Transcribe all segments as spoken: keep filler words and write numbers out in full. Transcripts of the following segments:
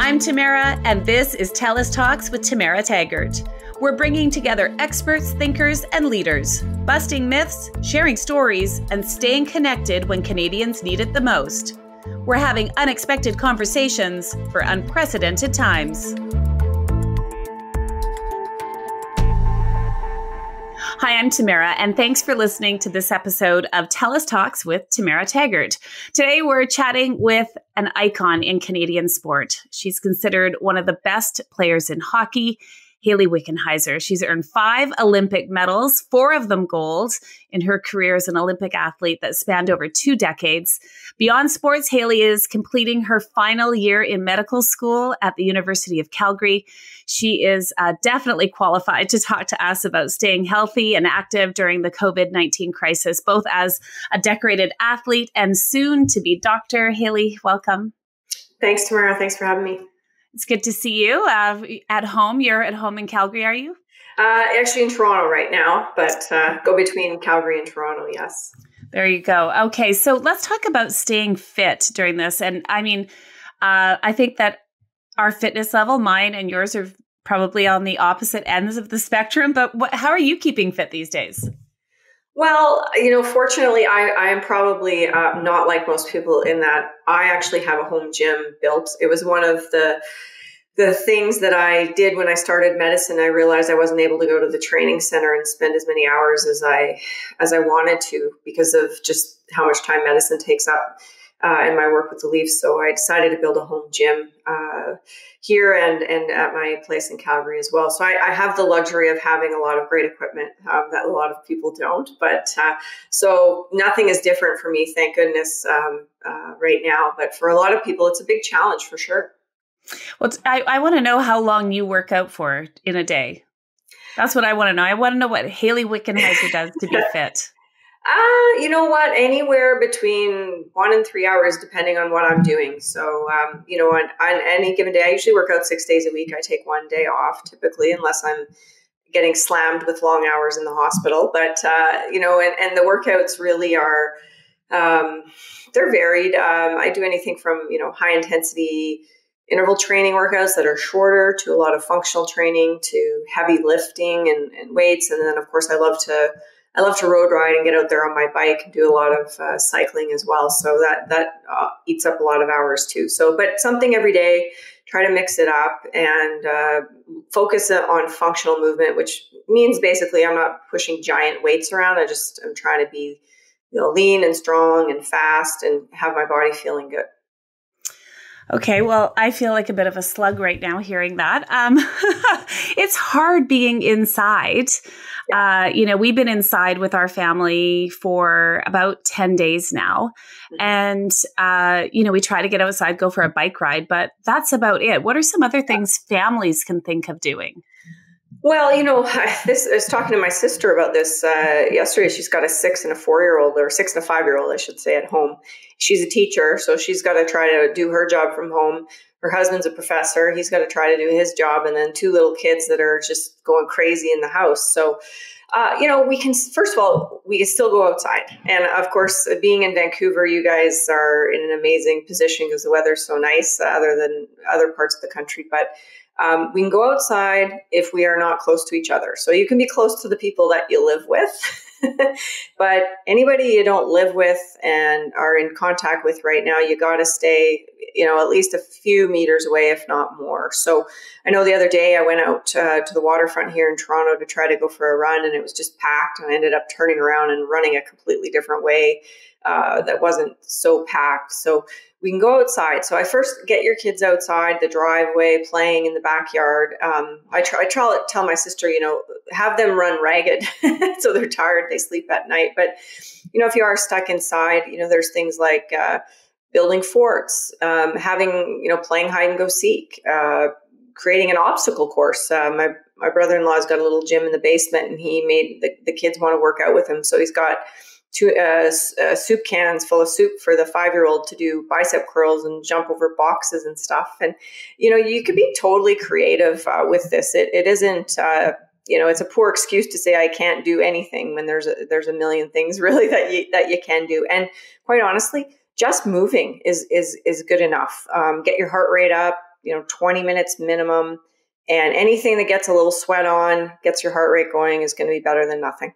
I'm Tamara, and this is TELUS Talks with Tamara Taggart. We're bringing together experts, thinkers, and leaders, busting myths, sharing stories, and staying connected when Canadians need it the most. We're having unexpected conversations for unprecedented times. Hi, I'm Tamara, and thanks for listening to this episode of TELUS Talks with Tamara Taggart. Today, we're chatting with an icon in Canadian sport. She's considered one of the best players in hockey, Hayley Wickenheiser. She's earned five Olympic medals, four of them gold, in her career as an Olympic athlete that spanned over two decades. Beyond sports, Hayley is completing her final year in medical school at the University of Calgary. She is uh, definitely qualified to talk to us about staying healthy and active during the covid nineteen crisis, both as a decorated athlete and soon to be doctor. Hayley, welcome. Thanks, Tamara. Thanks for having me. It's good to see you uh, at home. You're at home in Calgary, are you? Uh, actually in Toronto right now, but uh, go between Calgary and Toronto, yes. There you go. Okay, so let's talk about staying fit during this. And I mean, uh, I think that our fitness level, mine and yours, are probably on the opposite ends of the spectrum. But what, how are you keeping fit these days? Well, you know, fortunately, I, I am probably uh, not like most people in that I actually have a home gym built. It was one of the the things that I did when I started medicine. I realized I wasn't able to go to the training center and spend as many hours as I as I wanted to because of just how much time medicine takes up uh, in my work with the Leafs. So I decided to build a home gym uh, here and and at my place in Calgary as well. So I, I have the luxury of having a lot of great equipment um, that a lot of people don't. But uh, so nothing is different for me, thank goodness, um, uh, right now. But for a lot of people, it's a big challenge for sure. Well, I, I want to know how long you work out for in a day. That's what I want to know. I want to know what Hayley Wickenheiser does to be fit. Uh, you know what? Anywhere between one and three hours, depending on what I'm doing. So, um, you know, on, on any given day, I usually work out six days a week. I take one day off typically, unless I'm getting slammed with long hours in the hospital. But, uh, you know, and, and the workouts really are, um, they're varied. Um, I do anything from, you know, high intensity interval training workouts that are shorter to a lot of functional training to heavy lifting and, and weights. And then, of course, I love to I love to road ride and get out there on my bike and do a lot of uh, cycling as well. So that that uh, eats up a lot of hours too. So, but something every day, try to mix it up and uh, focus on functional movement, which means basically I'm not pushing giant weights around. I just I'm trying to be, you know, lean and strong and fast and have my body feeling good. Okay, well, I feel like a bit of a slug right now hearing that. Um, it's hard being inside. Yeah. Uh, you know, we've been inside with our family for about ten days now. Mm-hmm. And, uh, you know, we try to get outside, go for a bike ride, but that's about it. What are some other things families can think of doing? Well, you know, I, this, I was talking to my sister about this uh, yesterday. She's got a six and a four-year-old, or six and a five-year-old, I should say, at home. She's a teacher, so she's got to try to do her job from home. Her husband's a professor. He's got to try to do his job. And then two little kids that are just going crazy in the house. So, uh, you know, we can, first of all, we can still go outside. And of course, being in Vancouver, you guys are in an amazing position because the weather's so nice, uh, other than other parts of the country. But Um, we can go outside if we are not close to each other. So you can be close to the people that you live with, but anybody you don't live with and are in contact with right now, you got to stay, you know, at least a few meters away, if not more. So I know the other day I went out uh, to the waterfront here in Toronto to try to go for a run, and it was just packed, and I ended up turning around and running a completely different way uh, that wasn't so packed. So we can go outside. So I first get your kids outside the driveway, playing in the backyard. Um, I try, I try, tell my sister, you know, have them run ragged so they're tired, they sleep at night. But, you know, if you are stuck inside, you know, there's things like uh, building forts, um, having, you know, playing hide and go seek, uh, creating an obstacle course. Uh, my, my brother-in-law's got a little gym in the basement, and he made the, the kids want to work out with him. So he's got two uh, uh, soup cans full of soup for the five-year-old to do bicep curls and jump over boxes and stuff. And, you know, you could be totally creative uh, with this. It, it isn't, uh, you know, it's a poor excuse to say I can't do anything when there's a, there's a million things really that you, that you can do. And quite honestly, just moving is, is, is good enough. Um, get your heart rate up, you know, twenty minutes minimum. And anything that gets a little sweat on, gets your heart rate going is going to be better than nothing.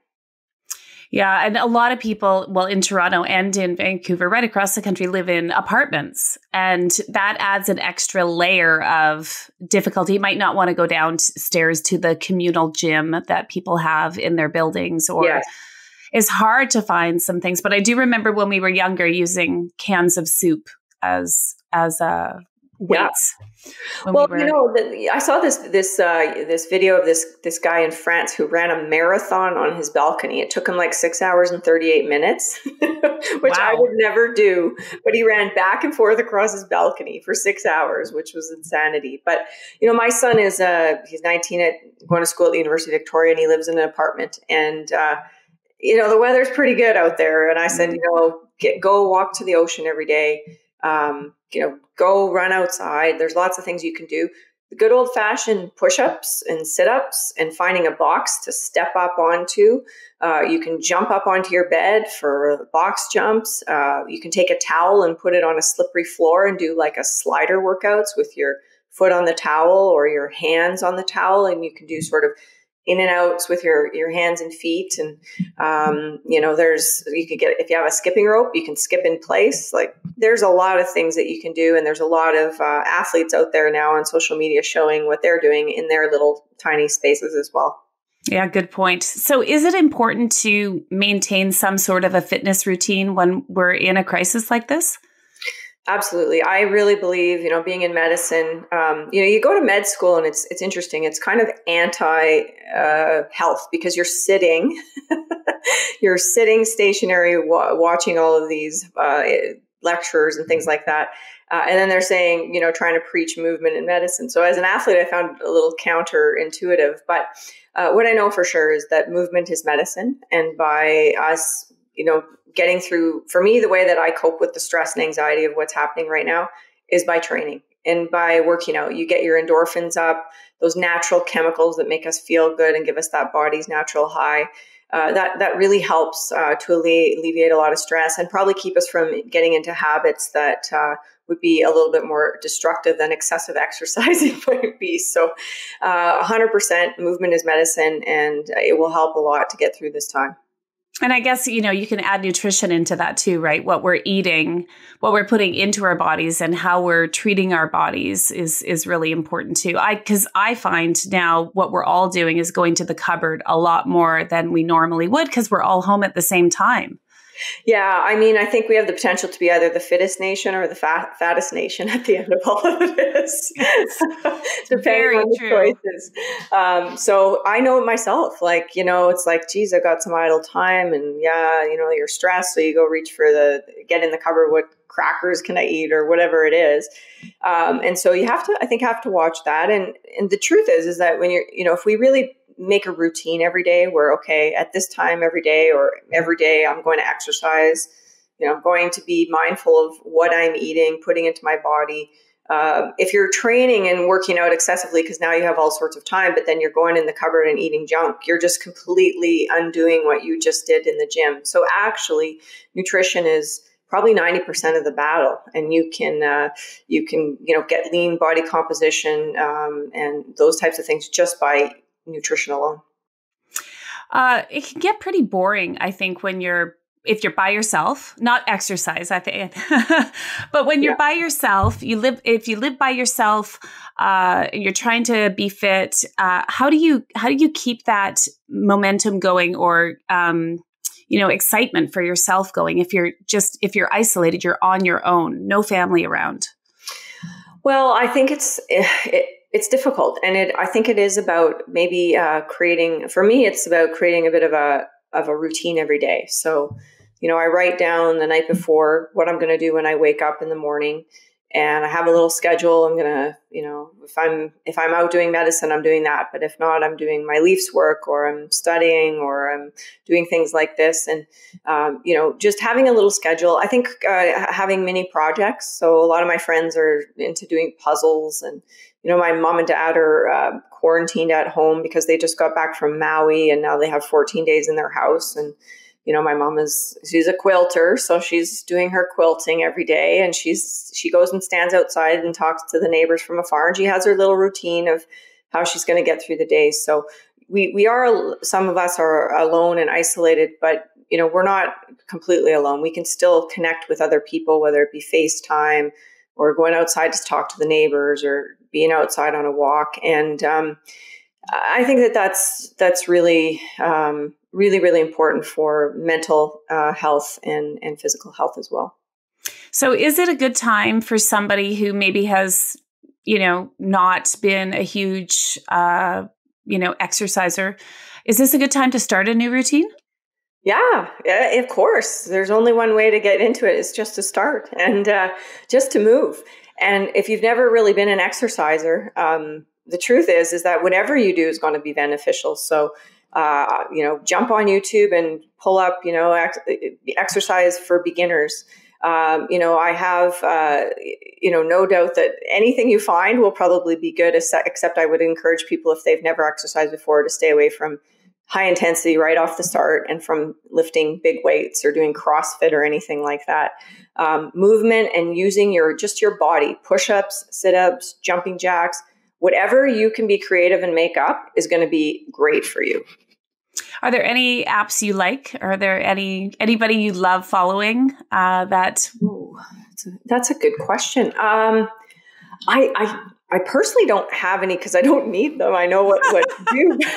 Yeah. And a lot of people, well, in Toronto and in Vancouver, right across the country, live in apartments. And that adds an extra layer of difficulty. You might not want to go downstairs to the communal gym that people have in their buildings, or Yes. it's hard to find some things. But I do remember when we were younger using cans of soup as as uh, weights. Yeah. When Well, we were, you know, the, I saw this this uh, this video of this this guy in France who ran a marathon on his balcony. It took him like six hours and thirty-eight minutes, which Wow. I would never do. But he ran back and forth across his balcony for six hours, which was insanity. But you know, my son is uh, he's nineteen, at going to school at the University of Victoria, and he lives in an apartment. And uh, you know, the weather's pretty good out there. And I said, you know, get, go walk to the ocean every day. Um, you know, go run outside. There's lots of things you can do. The good old fashioned push-ups and sit-ups and finding a box to step up onto. Uh, you can jump up onto your bed for box jumps. Uh, you can take a towel and put it on a slippery floor and do like a slider workouts with your foot on the towel or your hands on the towel. And you can do sort of in and outs with your, your hands and feet. And, um, you know, there's, you could get, if you have a skipping rope, you can skip in place. Like there's a lot of things that you can do. And there's a lot of uh, athletes out there now on social media showing what they're doing in their little tiny spaces as well. Yeah, good point. So is it important to maintain some sort of a fitness routine when we're in a crisis like this? Absolutely. I really believe, you know, being in medicine, um, you know, you go to med school and it's it's interesting. It's kind of anti uh, health because you're sitting, you're sitting stationary, wa- watching all of these uh, lectures and things like that. Uh, and then they're saying, you know, trying to preach movement in medicine. So as an athlete, I found a little counterintuitive. But uh, what I know for sure is that movement is medicine. And by us, you know, getting through, for me, the way that I cope with the stress and anxiety of what's happening right now is by training and by working out. You get your endorphins up, those natural chemicals that make us feel good and give us that body's natural high. Uh, that that really helps uh, to alle- alleviate a lot of stress and probably keep us from getting into habits that uh, would be a little bit more destructive than excessive exercising might be. So uh, one hundred percent movement is medicine, and it will help a lot to get through this time. And I guess, you know, you can add nutrition into that too, right? What we're eating, what we're putting into our bodies and how we're treating our bodies is is really important too. I because I find now what we're all doing is going to the cupboard a lot more than we normally would because we're all home at the same time. Yeah, I mean, I think we have the potential to be either the fittest nation or the fat, fattest nation at the end of all of this, depending Very on the true. choices. Um, so I know it myself. Like, you know, it's like, geez, I've got some idle time, and yeah, you know, you're stressed, so you go reach for the get in the cupboard. What crackers can I eat, or whatever it is? Um, and so you have to, I think, have to watch that. And and the truth is, is that when you're, you know, if we really make a routine every day where, okay, at this time every day or every day I'm going to exercise, you know, I'm going to be mindful of what I'm eating, putting into my body. Uh, if you're training and working out excessively, because now you have all sorts of time, but then you're going in the cupboard and eating junk, you're just completely undoing what you just did in the gym. So actually, nutrition is probably ninety percent of the battle, and you can uh, you can you know get lean body composition um, and those types of things just by nutrition alone. Uh, it can get pretty boring, I think, when you're if you're by yourself, not exercise, I think, but when you're yeah. by yourself, you live. If you live by yourself, uh, you're trying to be fit. Uh, how do you how do you keep that momentum going, or um, you know, excitement for yourself going? If you're just if you're isolated, you're on your own, no family around. Well, I think it's it, it's difficult, and it I think it is about maybe uh, creating. For me, it's about creating a bit of a of a routine every day. So, you know, I write down the night before what I'm going to do when I wake up in the morning, and I have a little schedule. I'm going to, you know, if I'm if I'm out doing medicine, I'm doing that. But if not, I'm doing my Leafs work, or I'm studying, or I'm doing things like this. And um, you know, just having a little schedule. I think uh, having mini projects. So a lot of my friends are into doing puzzles, and you know, my mom and dad are uh, quarantined at home because they just got back from Maui, and now they have fourteen days in their house. And you know, my mom is, she's a quilter, so she's doing her quilting every day, and she's, she goes and stands outside and talks to the neighbors from afar, and she has her little routine of how she's going to get through the day. So we, we are, some of us are alone and isolated, but, you know, we're not completely alone. We can still connect with other people, whether it be FaceTime or going outside to talk to the neighbors or being outside on a walk. And um, I think that that's, that's really, um, really, really important for mental uh, health and, and physical health as well. So is it a good time for somebody who maybe has, you know, not been a huge, uh, you know, exerciser? Is this a good time to start a new routine? Yeah, yeah, of course. There's only one way to get into it. It's just to start and uh, just to move. And if you've never really been an exerciser, um, the truth is, is that whatever you do is going to be beneficial. So, uh, you know, jump on YouTube and pull up, you know, ex- exercise for beginners. Um, you know, I have, uh, you know, no doubt that anything you find will probably be good, except I would encourage people, if they've never exercised before, to stay away from high intensity right off the start and from lifting big weights or doing CrossFit or anything like that. Um, movement and using your, just your body, push-ups, sit-ups, jumping jacks, whatever you can be creative and make up is going to be great for you. Are there any apps you like? Are there any, anybody you love following uh, that? Ooh, that's, a, that's a good question. Um, I, I, I personally don't have any because I don't need them. I know what, what to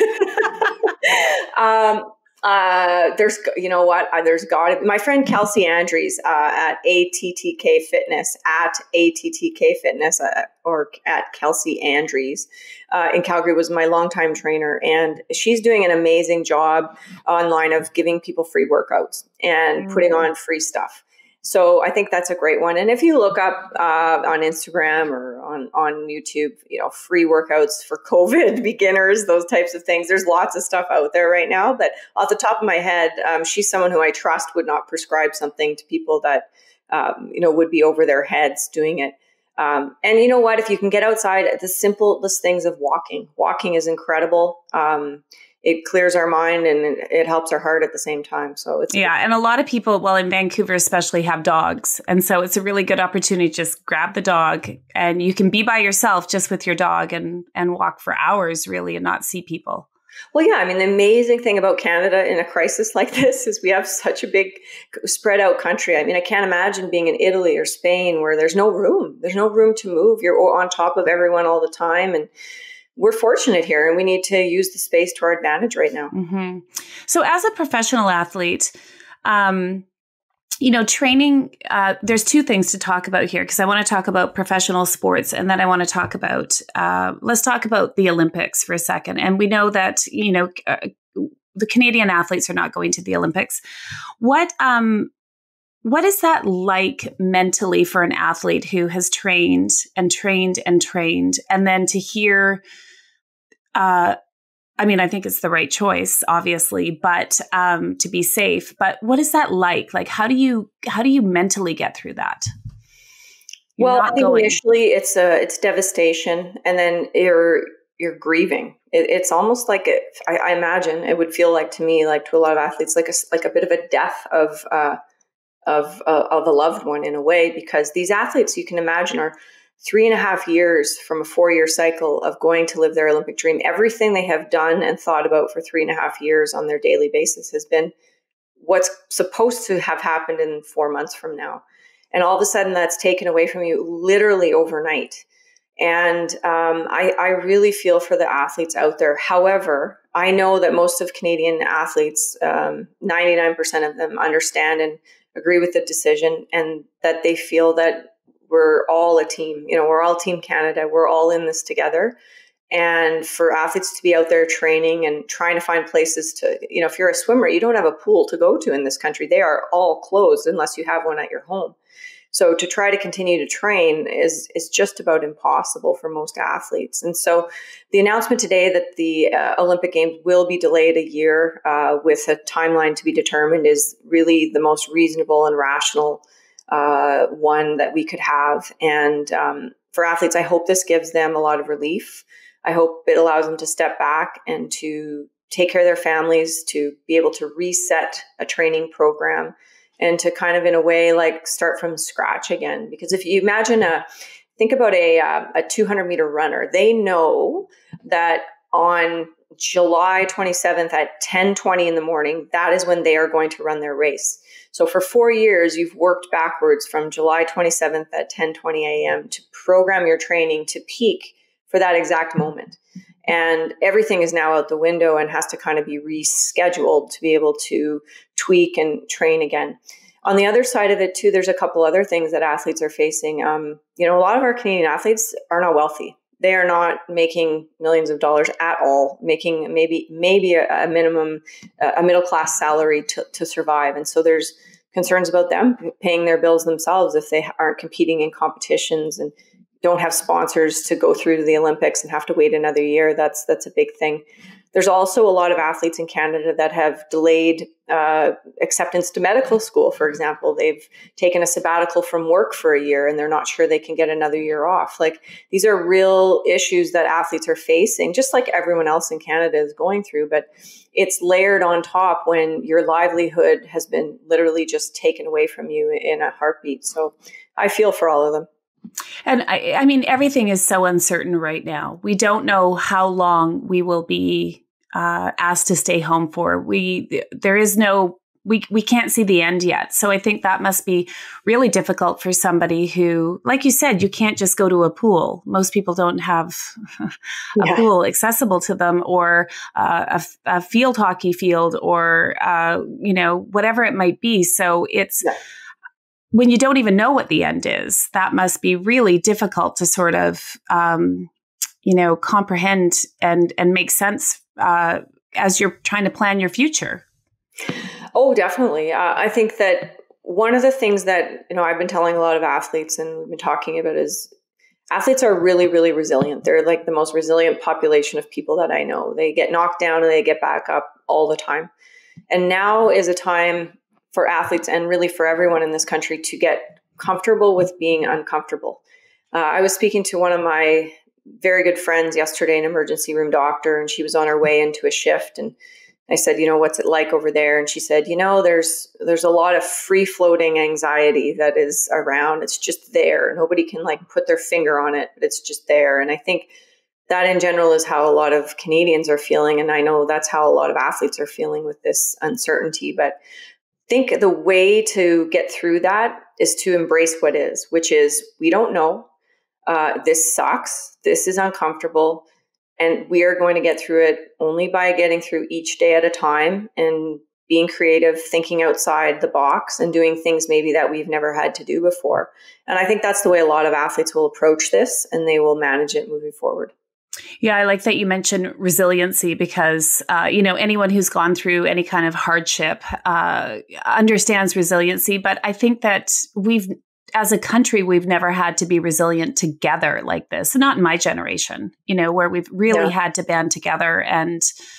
do. um, uh, there's, you know what, uh, there's got my friend Kelsey Andrews uh, at A T T K Fitness, at A T T K Fitness uh, or at Kelsey Andrews uh, in Calgary was my longtime trainer. And she's doing an amazing job online of giving people free workouts and mm. putting on free stuff. So I think that's a great one. And if you look up uh, on Instagram or on, on YouTube, you know, free workouts for COVID beginners, those types of things, there's lots of stuff out there right now. But off the top of my head, um, she's someone who I trust would not prescribe something to people that, um, you know, would be over their heads doing it. Um, and you know what, if you can get outside, the simplest things of walking, walking is incredible. Um, It clears our mind and it helps our heart at the same time. So it's yeah. And a lot of people, well, in Vancouver especially, have dogs. And so it's a really good opportunity to just grab the dog and you can be by yourself just with your dog and, and walk for hours really and not see people. Well, yeah. I mean, the amazing thing about Canada in a crisis like this is we have such a big spread out country. I mean, I can't imagine being in Italy or Spain where there's no room. There's no room to move. You're on top of everyone all the time. And we're fortunate here and we need to use the space to our advantage right now. Mm-hmm. So as a professional athlete, um, you know, training, uh, there's two things to talk about here because I want to talk about professional sports and then I want to talk about, uh, let's talk about the Olympics for a second. And we know that, you know, uh, the Canadian athletes are not going to the Olympics. What, um, What is that like mentally for an athlete who has trained and trained and trained and then to hear, uh, I mean, I think it's the right choice, obviously, but um, to be safe. But what is that like? Like, how do you how do you mentally get through that? You're well, I think going. initially it's a it's devastation, and then you're you're grieving. It, it's almost like it. I, I imagine it would feel like to me, like to a lot of athletes, like a like a bit of a death of. Uh, Of, uh, of a loved one in a way, because these athletes, you can imagine, are three and a half years from a four-year cycle of going to live their Olympic dream. Everything they have done and thought about for three and a half years on their daily basis has been what's supposed to have happened in four months from now. And all of a sudden that's taken away from you literally overnight. And um, I, I really feel for the athletes out there. However, I know that most of Canadian athletes, um, ninety-nine percent of them understand and agree with the decision and that they feel that we're all a team. You know, we're all Team Canada. We're all in this together. And for athletes to be out there training and trying to find places to, you know, if you're a swimmer, you don't have a pool to go to in this country. They are all closed unless you have one at your home. So to try to continue to train is is just about impossible for most athletes. And so the announcement today that the uh, Olympic Games will be delayed a year uh, with a timeline to be determined is really the most reasonable and rational uh, one that we could have. And um, for athletes, I hope this gives them a lot of relief. I hope it allows them to step back and to take care of their families, to be able to reset a training program, and to kind of, in a way, like start from scratch again. Because if you imagine a, think about a, uh, a two hundred meter runner, they know that on July twenty-seventh at ten twenty in the morning, that is when they are going to run their race. So for four years, you've worked backwards from July twenty-seventh at ten twenty a.m. to program your training to peak for that exact moment. And everything is now out the window and has to kind of be rescheduled to be able to tweak and train again. On the other side of it too, there's a couple other things that athletes are facing. Um, you know, a lot of our Canadian athletes are not wealthy. They are not making millions of dollars at all, making maybe maybe a, a minimum, a middle class salary to, to survive. And so there's concerns about them paying their bills themselves if they aren't competing in competitions and don't have sponsors to go through to the Olympics and have to wait another year. That's that's a big thing. There's also a lot of athletes in Canada that have delayed uh, acceptance to medical school, for example. They've taken a sabbatical from work for a year and they're not sure they can get another year off. Like, these are real issues that athletes are facing, just like everyone else in Canada is going through. But it's layered on top when your livelihood has been literally just taken away from you in a heartbeat. So I feel for all of them. And I, I mean, everything is so uncertain right now. We don't know how long we will be uh, asked to stay home for. We there is no we we can't see the end yet. So I think that must be really difficult for somebody who, like you said, you can't just go to a pool. Most people don't have a yeah. pool accessible to them, or uh, a, a field hockey field, or uh, you know, whatever it might be. So it's. Yeah. When you don't even know what the end is, that must be really difficult to sort of, um, you know, comprehend and and make sense uh, as you're trying to plan your future. Oh, definitely. Uh, I think that one of the things that, you know, I've been telling a lot of athletes and we've been talking about is athletes are really, really resilient. They're like the most resilient population of people that I know. They get knocked down and they get back up all the time. And now is a time for athletes and really for everyone in this country to get comfortable with being uncomfortable. Uh, I was speaking to one of my very good friends yesterday, an emergency room doctor, and she was on her way into a shift. And I said, you know, what's it like over there? And she said, you know, there's there's a lot of free floating anxiety that is around. It's just there. Nobody can like put their finger on it, but it's just there. And I think that in general is how a lot of Canadians are feeling. And I know that's how a lot of athletes are feeling with this uncertainty. But I think the way to get through that is to embrace what is, which is we don't know. Uh, this sucks. This is uncomfortable. And we are going to get through it only by getting through each day at a time and being creative, thinking outside the box and doing things maybe that we've never had to do before. And I think that's the way a lot of athletes will approach this, and they will manage it moving forward. Yeah, I like that you mentioned resiliency because, uh, you know, anyone who's gone through any kind of hardship uh, understands resiliency. But I think that we've, as a country, we've never had to be resilient together like this. Not in my generation, you know, where we've really yeah. had to band together and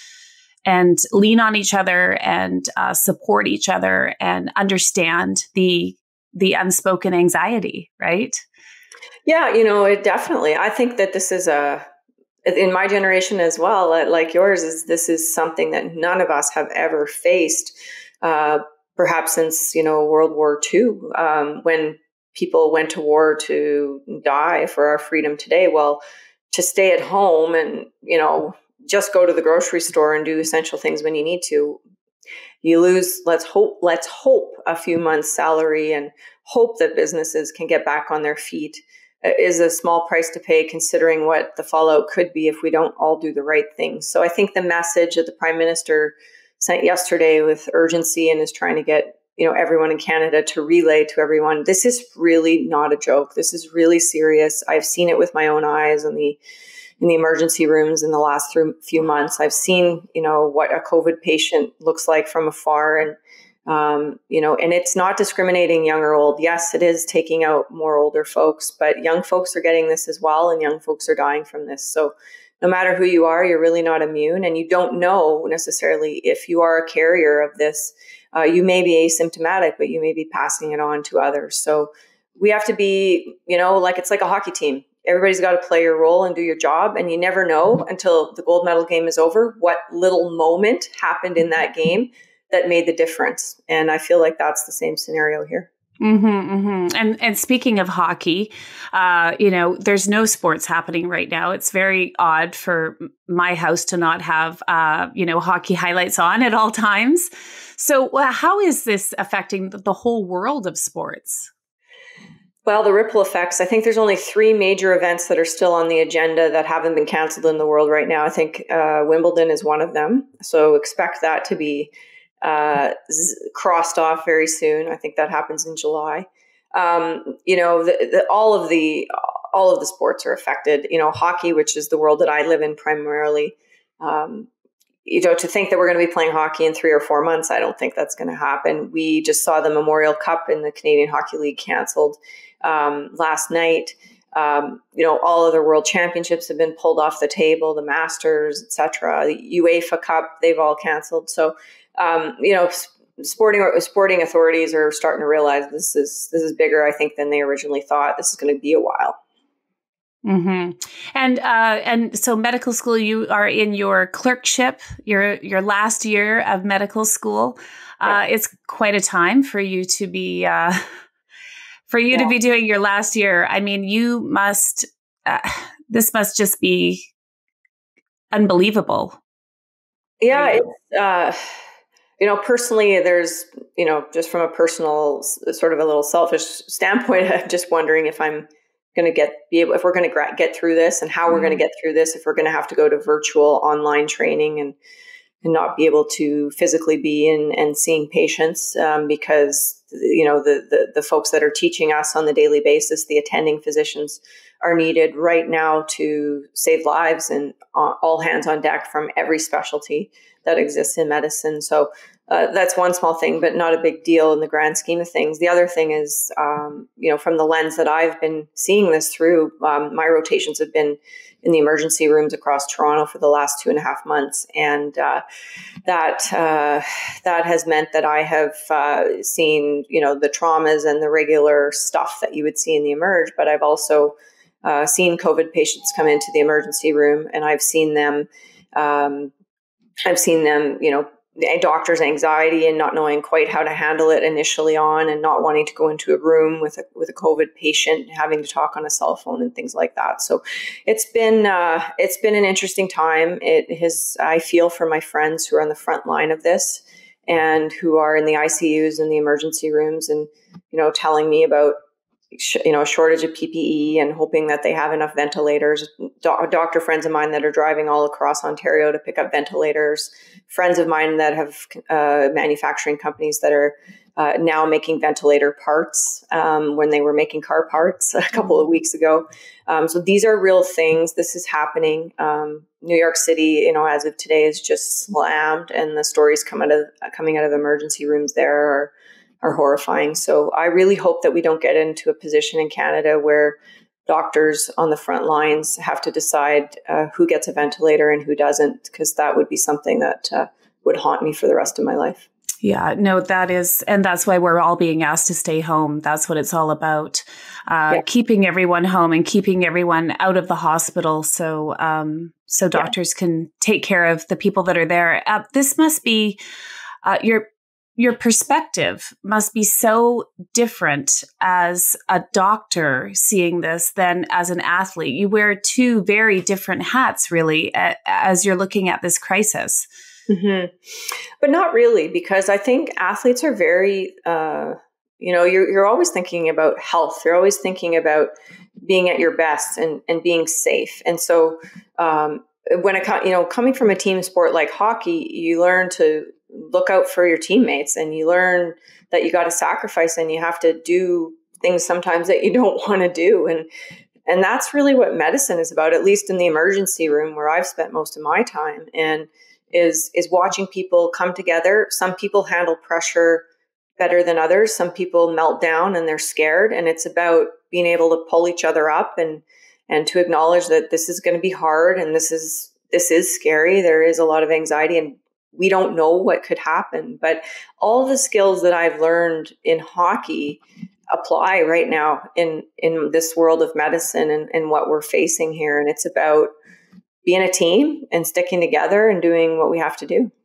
and lean on each other and uh, support each other and understand the the unspoken anxiety, right? Yeah, you know, it definitely. I think that this is a in my generation as well, like yours, is this is something that none of us have ever faced, uh, perhaps since, you know, World War Two, um, when people went to war to die for our freedom today. Well, to stay at home and, you know, just go to the grocery store and do essential things when you need to, you lose, let's hope, let's hope a few months' salary and hope that businesses can get back on their feet. Is a small price to pay considering what the fallout could be if we don't all do the right things. So I think the message that the Prime Minister sent yesterday with urgency and is trying to get, you know, everyone in Canada to relay to everyone, this is really not a joke. This is really serious. I've seen it with my own eyes in the in the emergency rooms in the last th- few months. I've seen, you know, what a COVID patient looks like from afar, and Um, you know, and it's not discriminating young or old. Yes, it is taking out more older folks, but young folks are getting this as well, and young folks are dying from this. So no matter who you are, you're really not immune, and you don't know necessarily if you are a carrier of this. Uh, you may be asymptomatic, but you may be passing it on to others. So we have to be, you know, like it's like a hockey team. everybody's got to play your role and do your job. And you never know until the gold medal game is over what little moment happened in that game that made the difference. And I feel like that's the same scenario here. Mm-hmm, mm-hmm. And and speaking of hockey, uh, you know, there's no sports happening right now. It's very odd for my house to not have, uh, you know, hockey highlights on at all times. So uh, how is this affecting the whole world of sports? Well, the ripple effects, I think there's only three major events that are still on the agenda that haven't been canceled in the world right now. I think uh, Wimbledon is one of them. So expect that to be Uh, crossed off very soon. I think that happens in July. Um, you know, the, the, all of the all of the sports are affected. You know, hockey, which is the world that I live in primarily. Um, you know, to think that we're going to be playing hockey in three or four months, I don't think that's going to happen. We just saw the Memorial Cup in the Canadian Hockey League canceled um, last night. Um, you know, all other world championships have been pulled off the table, the Masters, et cetera. The UEFA Cup, they've all canceled. So. Um, you know, sporting sporting authorities are starting to realize this is this is bigger, I think, than they originally thought. This is going to be a while. Mm-hmm. And uh, and so, medical school. You are in your clerkship, your your last year of medical school. Uh, yeah. It's quite a time for you to be uh, for you yeah. to be doing your last year. I mean, you must. Uh, this must just be unbelievable. Yeah, it's. Uh, You know, personally, there's, you know, just from a personal sort of a little selfish standpoint, I'm just wondering if I'm going to get, be able, if we're going to gra- get through this and how mm-hmm. we're going to get through this, if we're going to have to go to virtual online training and, and not be able to physically be in and seeing patients um, because, you know, the, the, the folks that are teaching us on the daily basis, the attending physicians are needed right now to save lives and uh, all hands on deck from every specialty that exists in medicine. So uh, that's one small thing, but not a big deal in the grand scheme of things. The other thing is, um, you know, from the lens that I've been seeing this through, um, my rotations have been in the emergency rooms across Toronto for the last two and a half months. And uh, that uh, that has meant that I have uh, seen, you know, the traumas and the regular stuff that you would see in the emerge, but I've also uh, seen COVID patients come into the emergency room, and I've seen them um, I've seen them, you know, doctors' anxiety and not knowing quite how to handle it initially on, and not wanting to go into a room with a with a COVID patient, having to talk on a cell phone and things like that. So it's been uh, it's been an interesting time. It has. I feel for my friends who are on the front line of this and who are in the I C Us and the emergency rooms, and you know, telling me about, you know, a shortage of P P E and hoping that they have enough ventilators. Do- doctor friends of mine that are driving all across Ontario to pick up ventilators. Friends of mine that have uh, manufacturing companies that are uh, now making ventilator parts um, when they were making car parts a couple of weeks ago. Um, so these are real things. This is happening. Um, New York City, you know, as of today, is just slammed, and the stories come out of coming out of the emergency rooms there are are horrifying. So I really hope that we don't get into a position in Canada where doctors on the front lines have to decide uh, who gets a ventilator and who doesn't, because that would be something that uh, would haunt me for the rest of my life. Yeah, no, that is, and that's why we're all being asked to stay home. That's what it's all about. Uh, yeah. Keeping everyone home and keeping everyone out of the hospital so um, so doctors yeah. can take care of the people that are there. Uh, this must be uh, your Your perspective must be so different as a doctor seeing this than as an athlete. You wear two very different hats, really, as you're looking at this crisis. Mm-hmm. But not really, because I think athletes are very, uh, you know, you're you're always thinking about health. You're always thinking about being at your best and, and being safe. And so um, when it, you know, coming from a team sport like hockey, you learn to look out for your teammates, and you learn that you got to sacrifice and you have to do things sometimes that you don't want to do. And, and that's really what medicine is about, at least in the emergency room where I've spent most of my time, and is, is watching people come together. Some people handle pressure better than others. Some people melt down and they're scared, and it's about being able to pull each other up and, and to acknowledge that this is going to be hard. And this is, this is scary. There is a lot of anxiety, and we don't know what could happen. But all the skills that I've learned in hockey apply right now in, in this world of medicine and, and what we're facing here. And it's about being a team and sticking together and doing what we have to do.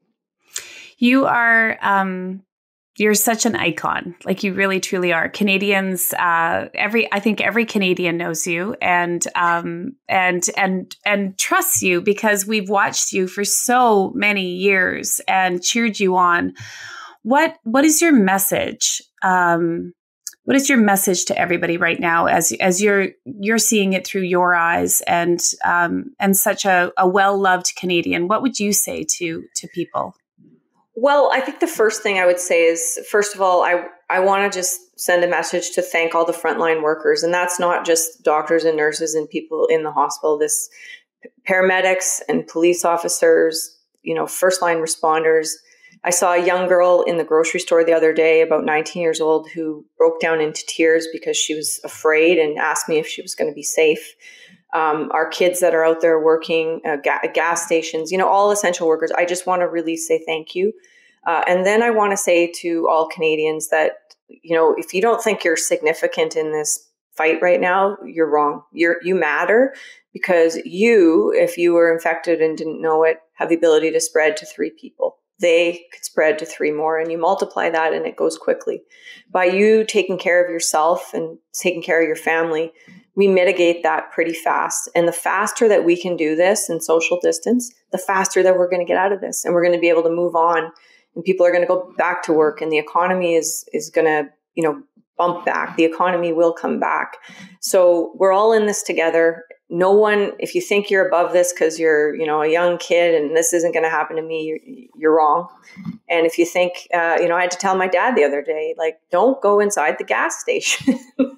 You are, um, you're such an icon. Like you really, truly are. Canadians, uh, every, I think every Canadian knows you and, um, and, and, and trusts you because we've watched you for so many years and cheered you on. What, what is your message? Um, What is your message to everybody right now as as you're you're seeing it through your eyes and um, and such a, a well-loved Canadian? What would you say to to people? Well, I think the first thing I would say is, first of all, I, I want to just send a message to thank all the frontline workers. And that's not just doctors and nurses and people in the hospital, this paramedics and police officers, you know, first line responders. I saw a young girl in the grocery store the other day, about nineteen years old, who broke down into tears because she was afraid and asked me if she was going to be safe. Um, our kids that are out there working uh, ga- gas stations, you know, all essential workers. I just want to really say thank you. Uh, and then I want to say to all Canadians that, you know, if you don't think you're significant in this fight right now, you're wrong. You're, you matter because you, if you were infected and didn't know it, have the ability to spread to three people. They could spread to three more, and you multiply that and it goes quickly. By you taking care of yourself and taking care of your family, we mitigate that pretty fast. And the faster that we can do this and social distance, the faster that we're going to get out of this, and we're going to be able to move on, and people are going to go back to work, and the economy is is going to, you know, bump back. The economy will come back. So we're all in this together. No one, if you think you're above this because you're, you know, a young kid and this isn't going to happen to me, you're, you're wrong. And if you think, uh, you know, I had to tell my dad the other day, like, don't go inside the gas station.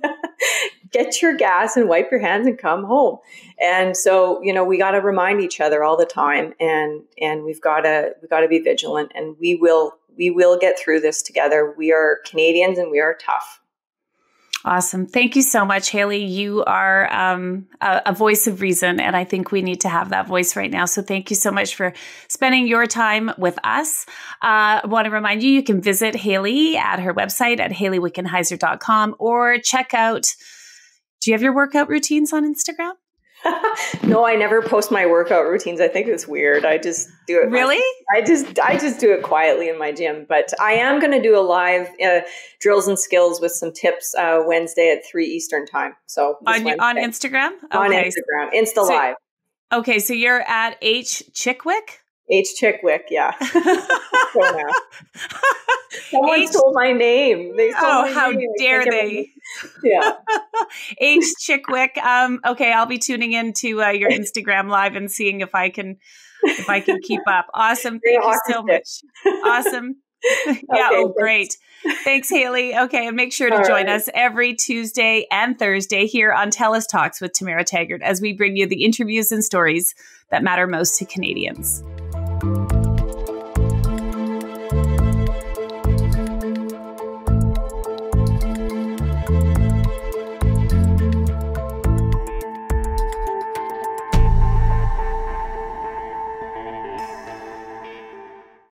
Get your gas and wipe your hands and come home. And so, you know, we got to remind each other all the time, and and we've got to we got to be vigilant, and we will we will get through this together. We are Canadians and we are tough. Awesome. Thank you so much, Hayley. You are um, a, a voice of reason, and I think we need to have that voice right now. So thank you so much for spending your time with us. Uh, I want to remind you, you can visit Hayley at her website at hayley wickenheiser dot com or check out, do you have your workout routines on Instagram? No, I never post my workout routines. I think it's weird. I just do it. Really? My, I just I just do it quietly in my gym. But I am going to do a live uh, drills and skills with some tips uh, Wednesday at three Eastern time. So on your, on Instagram? On okay. Instagram, Insta so, Live. Okay, so you're at H Chickwick? H Chickwick, yeah. Someone H- stole my name. They stole oh, my how name. dare they? Yeah. H Chickwick. Um, okay, I'll be tuning into uh, your Instagram live and seeing if I can if I can keep up. Awesome. Thank you so much. Awesome. Yeah, okay, oh, great. Thanks, Hayley. Okay, and make sure to All join right. us every Tuesday and Thursday here on TELUS Talks with Tamara Taggart as we bring you the interviews and stories that matter most to Canadians.